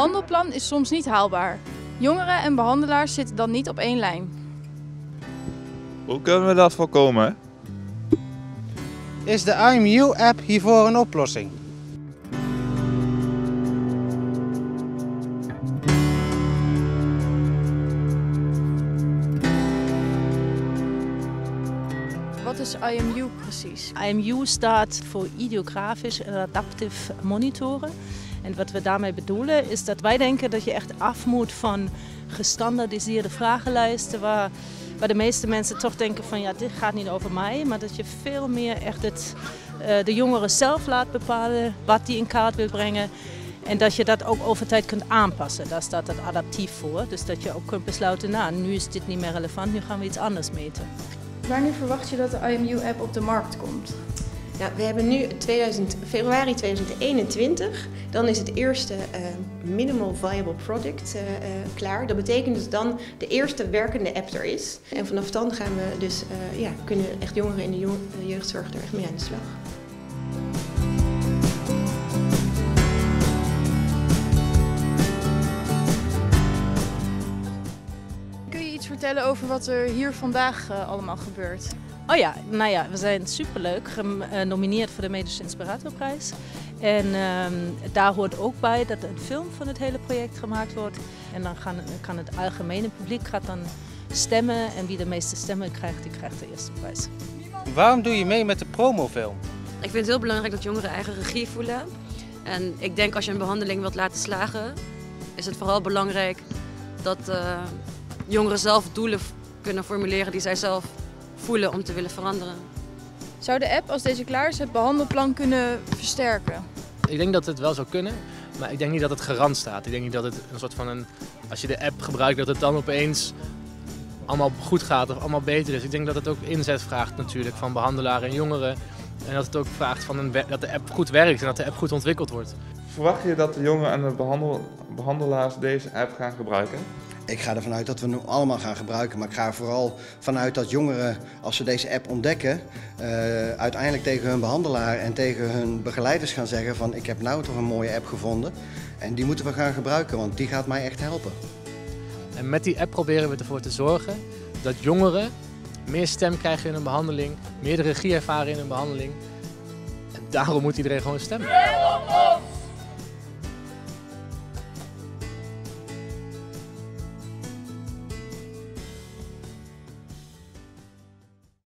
behandelplan is soms niet haalbaar. Jongeren en behandelaars zitten dan niet op één lijn. Hoe kunnen we dat voorkomen? Is de IMU-app hiervoor een oplossing? Wat is IMU precies? IMU staat voor Ideografisch en Adaptief Monitoren. En wat we daarmee bedoelen is dat wij denken dat je echt af moet van gestandaardiseerde vragenlijsten waar de meeste mensen toch denken van ja, dit gaat niet over mij. Maar dat je veel meer echt de jongeren zelf laat bepalen wat die in kaart wil brengen. En dat je dat ook over tijd kunt aanpassen. Daar staat dat adaptief voor. Dus dat je ook kunt besluiten, nou nu is dit niet meer relevant, nu gaan we iets anders meten. Wanneer verwacht je dat de IMU-app op de markt komt? Ja, we hebben nu februari 2021, dan is het eerste Minimal Viable Product klaar. Dat betekent dat dan de eerste werkende app er is. En vanaf dan gaan we dus, kunnen echt jongeren in de jeugdzorg er echt mee aan de slag. Kun je iets vertellen over wat er hier vandaag allemaal gebeurt? Oh ja, nou ja, we zijn superleuk genomineerd voor de Medische Inspiratorprijs. En daar hoort ook bij dat een film van het hele project gemaakt wordt. En dan kan het algemene publiek dan stemmen en wie de meeste stemmen krijgt, die krijgt de eerste prijs. Waarom doe je mee met de promofilm? Ik vind het heel belangrijk dat jongeren eigen regie voelen. En ik denk als je een behandeling wilt laten slagen, is het vooral belangrijk dat jongeren zelf doelen kunnen formuleren die zij zelf voelen om te willen veranderen. Zou de app, als deze klaar is, het behandelplan kunnen versterken? Ik denk dat het wel zou kunnen, maar ik denk niet dat het garant staat. Ik denk niet dat het een soort van als je de app gebruikt, dat het dan opeens allemaal goed gaat of allemaal beter is. Ik denk dat het ook inzet vraagt natuurlijk van behandelaren en jongeren. En dat het ook vraagt dat de app goed werkt en dat de app goed ontwikkeld wordt. Verwacht je dat de jongeren en de behandelaars deze app gaan gebruiken? Ik ga ervan uit dat we hem allemaal gaan gebruiken, maar ik ga er vooral vanuit dat jongeren, als ze deze app ontdekken, uiteindelijk tegen hun behandelaar en tegen hun begeleiders gaan zeggen van ik heb nou toch een mooie app gevonden en die moeten we gaan gebruiken, want die gaat mij echt helpen. En met die app proberen we ervoor te zorgen dat jongeren meer stem krijgen in een behandeling, meer de regie ervaren in een behandeling. En daarom moet iedereen gewoon stemmen.